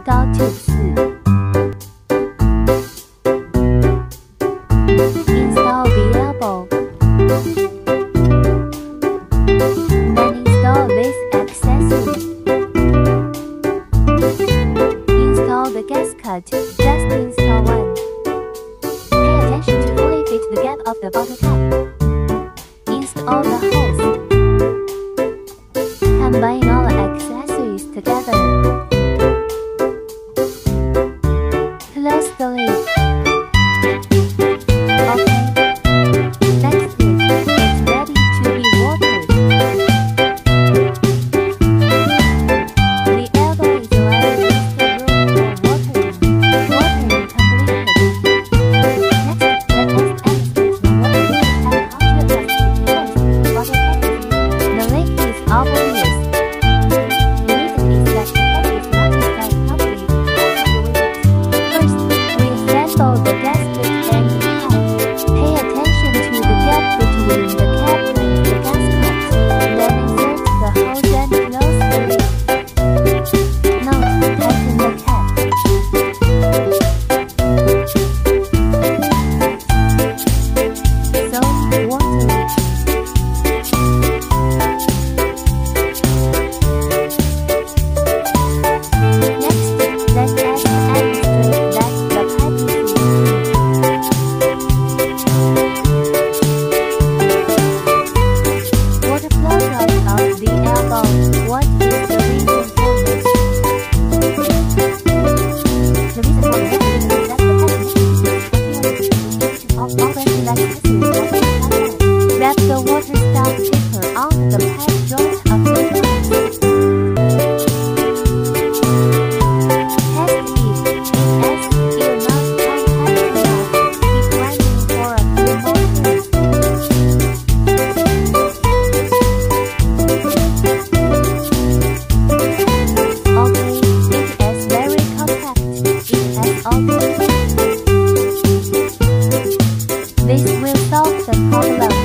Install tubes. Install the elbow. Then install this accessory. Install the gasket. Just install one. Pay attention to fully fit the gap of the bottle cap. Install the hose. Combine all accessories together. Close the lid. Okay. That's it. It's ready to be watered. The elbow is already in the room for watering. Watering completed. Next, let us demonstrate the water and how to adjust the bottle cap. The leak is obvious. The reason is that the cap is not installed properly. First, we assemble the gasket and the cap. Pay attention to the gap between the cap and the gasket. Then insert the hose and close the lid. Note, tighten the cap. So, water it. Next, let us demonstrate that the pipe is working. Water flows out of the elbow. What is the reason for this? The reason for this is that the pipe is of all regular accessories. Wrap the water stop zipper on the pipe joint of the pipe. Test if it has still not tight enough. Keep running for a few moments. Okay, it is very compact. It has all the. This will solve the problem.